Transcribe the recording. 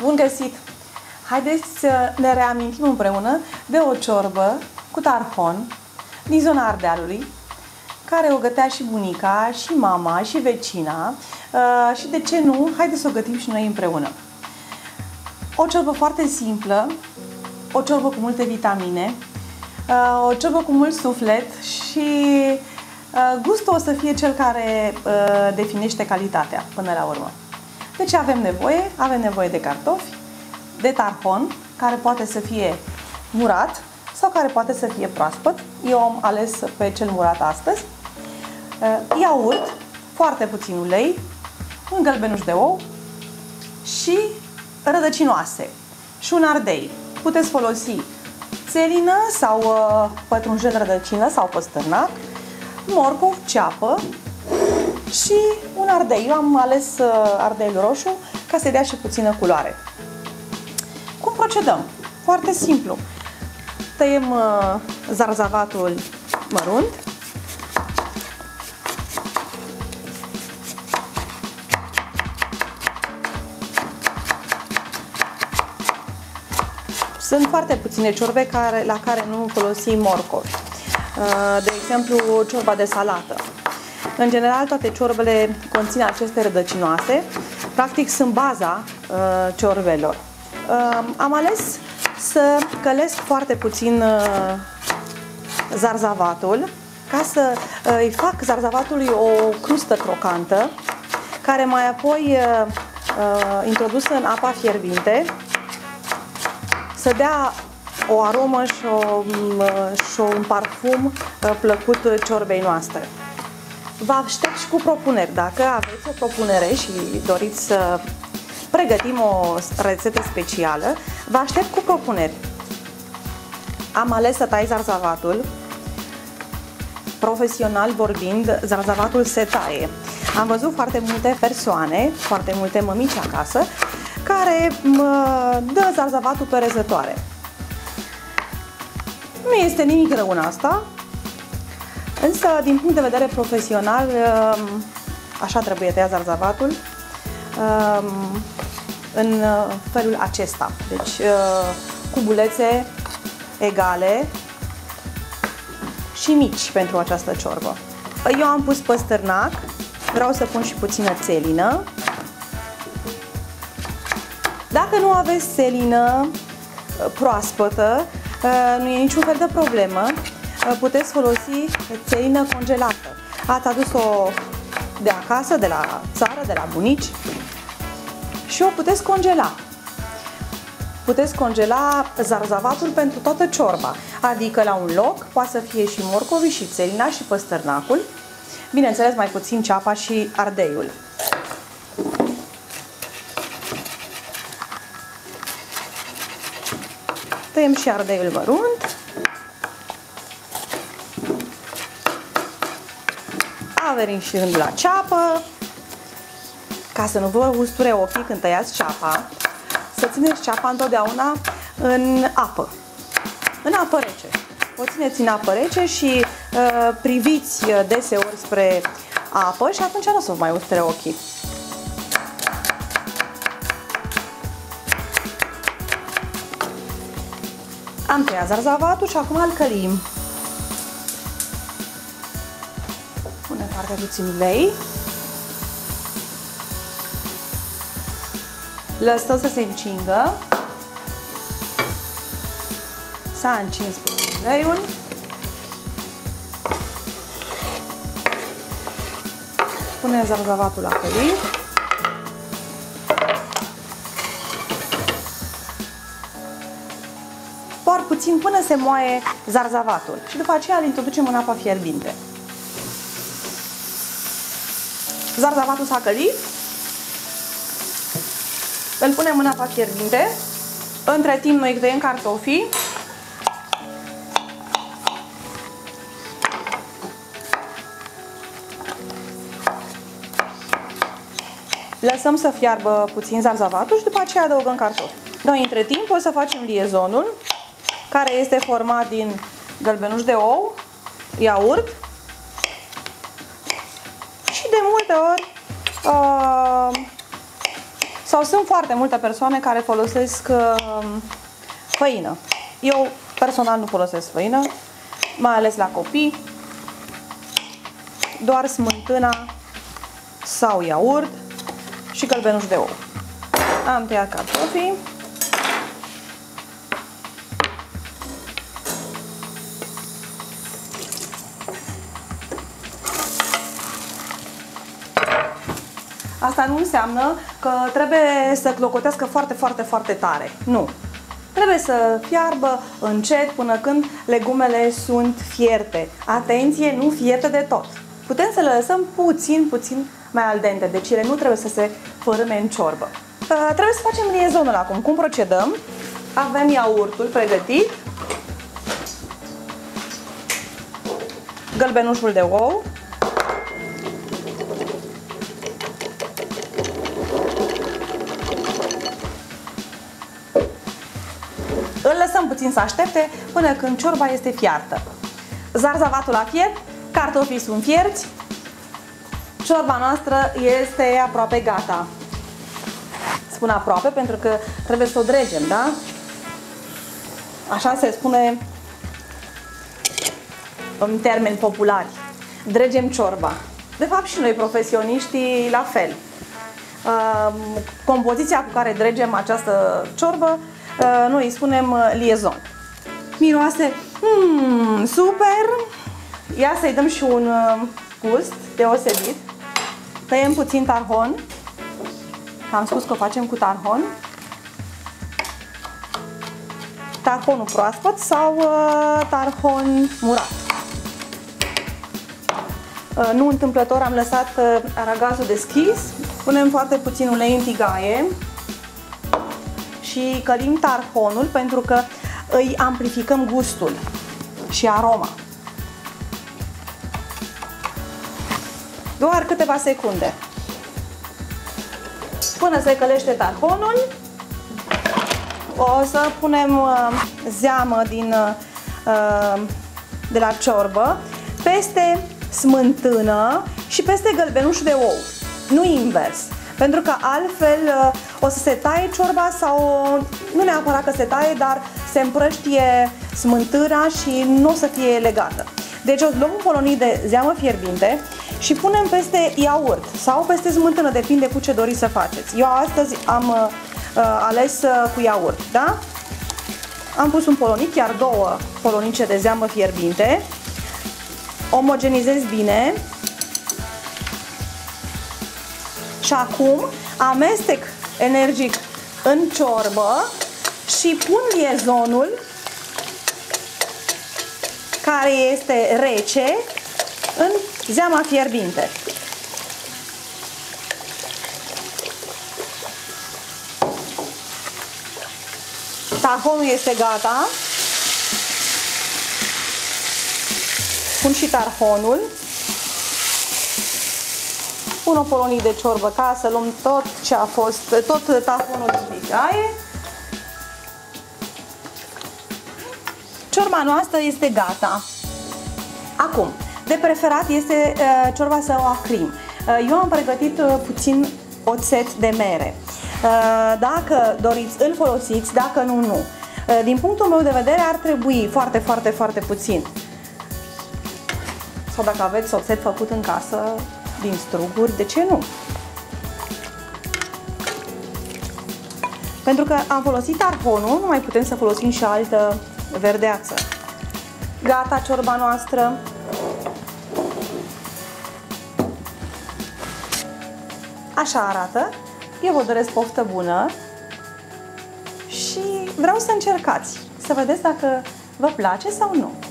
Bun găsit! Haideți să ne reamintim împreună de o ciorbă cu tarhon din zona Ardealului, care o gătea și bunica, și mama, și vecina și de ce nu, haideți să o gătim și noi împreună. O ciorbă foarte simplă, o ciorbă cu multe vitamine, o ciorbă cu mult suflet și gustul o să fie cel care definește calitatea până la urmă. De ce avem nevoie? Avem nevoie de cartofi, de tarhon, care poate să fie murat sau care poate să fie proaspăt. Eu am ales pe cel murat astăzi. Iaurt, foarte puțin ulei, un gălbenuș de ou și rădăcinoase și un ardei. Puteți folosi țelină sau pătrunjel rădăcină sau păstărnac, morcov, ceapă și un ardei. Eu am ales ardeiul roșu ca să-i dea și puțină culoare. Cum procedăm? Foarte simplu. Tăiem zarzavatul mărunt. Sunt foarte puține ciorbe la care nu folosim morcov. De exemplu, ciorba de salată. În general, toate ciorbele conțin aceste rădăcinoase. Practic, sunt baza ciorbelor. Am ales să călesc foarte puțin zarzavatul, ca să îi fac zarzavatului o crustă crocantă, care mai apoi, introdusă în apa fierbinte, să dea o aromă și un parfum plăcut ciorbei noastre. Vă aștept și cu propuneri. Dacă aveți o propunere și doriți să pregătim o rețetă specială, vă aștept cu propuneri. Am ales să tai zarzavatul. Profesional vorbind, zarzavatul se taie. Am văzut foarte multe persoane, foarte multe mămici acasă, care dă zarzavatul pe rezătoare. Nu este nimic rău în asta, însă din punct de vedere profesional așa trebuie tăiat zarzavatul, în felul acesta. Deci cu bulețe egale și mici pentru această ciorbă. Eu am pus păstărnac, vreau să pun și puțină țelină. Dacă nu aveți țelină proaspătă, nu e niciun fel de problemă. Puteți folosi țelină congelată. Ați adus-o de acasă, de la țară, de la bunici și o puteți congela. Puteți congela zarzavatul pentru toată ciorba, adică la un loc poate să fie și morcovii, și țelina, și păstărnacul, bineînțeles mai puțin ceapa și ardeiul. Tăiem și ardeiul mărunt. A venit și rândul la ceapă. Ca să nu vă usture ochii când tăiați ceapa, să țineți ceapa întotdeauna în apă. În apă rece. O țineți în apă rece și priviți deseori spre apă și atunci nu o să vă mai usture ochii. Am tăiat zarzavatul și acum îl călim. Punem foarte puțin ulei. Lăsăm să se încingă. S-a încins uleiul. Punem zarzavatul la călit. Doar puțin până se moaie zarzavatul și după aceea îl introducem în apa fierbinte. Zarzavatul s-a călit. Îl punem în apa fierbinte. Între timp noi tăiem cartofii. Lăsăm să fiarbă puțin zarzavatul și după aceea adăugăm cartofi. Noi între timp o să facem liezonul, care este format din gălbenuș de ou, iaurt și de multe ori Sau sunt foarte multe persoane care folosesc făină. Eu personal nu folosesc făină, mai ales la copii. Doar smântâna sau iaurt și gălbenuș de ou. Am tăiat cartofii. Asta nu înseamnă că trebuie să clocotească foarte, foarte, foarte tare. Nu. Trebuie să fiarbă încet până când legumele sunt fierte. Atenție, nu fierte de tot. Putem să le lăsăm puțin mai al dente, deci ele nu trebuie să se fărâme în ciorbă. Trebuie să facem liezonul acum. Cum procedăm? Avem iaurtul pregătit, gălbenușul de ou, îl lăsăm puțin să aștepte până când ciorba este fiartă. Zarzavatul a fiert, cartofii sunt fierți, ciorba noastră este aproape gata. Spun aproape pentru că trebuie să o dregem, da? Așa se spune în termeni populari. Dregem ciorba. De fapt și noi profesioniștii la fel. Compoziția cu care dregem această ciorbă noi îi spunem liezon. Miroase super! Ia să-i dăm și un gust deosebit. Tăiem puțin tarhon. Am spus că o facem cu tarhon. Tarhonul proaspăt sau tarhon murat. Nu întâmplător am lăsat aragazul deschis. Punem foarte puțin ulei în tigaie și călim tarhonul pentru că îi amplificăm gustul și aroma. Doar câteva secunde. Până se călește tarhonul, o să punem zeamă de la ciorbă peste smântână și peste gălbenuș de ou. Nu invers. Pentru că altfel o să se taie ciorba sau nu neapărat că se taie, dar se împrăștie smântâna și nu o să fie legată. Deci o luăm un polonic de zeamă fierbinte și punem peste iaurt sau peste smântână, depinde cu ce doriți să faceți. Eu astăzi am ales cu iaurt, da? Am pus un polonic, chiar 2 polonice de zeamă fierbinte. Omogenizez bine. Și acum amestec energic în ciorbă și pun liezonul care este rece în zeama fierbinte. Tarhonul este gata. Pun și tarhonul. Pun o polonic de ciorbă ca să luăm tot ce a fost, tot tarhonul din tigaie. Ciorba noastră este gata. Acum, de preferat este ciorba să o acrim. Eu am pregătit puțin oțet de mere. Dacă doriți, îl folosiți, dacă nu, nu. Din punctul meu de vedere ar trebui foarte puțin. Sau dacă aveți oțet făcut în casă din struguri, de ce nu? Pentru că am folosit tarhonul, nu mai putem să folosim și altă verdeață. Gata ciorba noastră. Așa arată. Eu vă doresc poftă bună și vreau să încercați, să vedeți dacă vă place sau nu.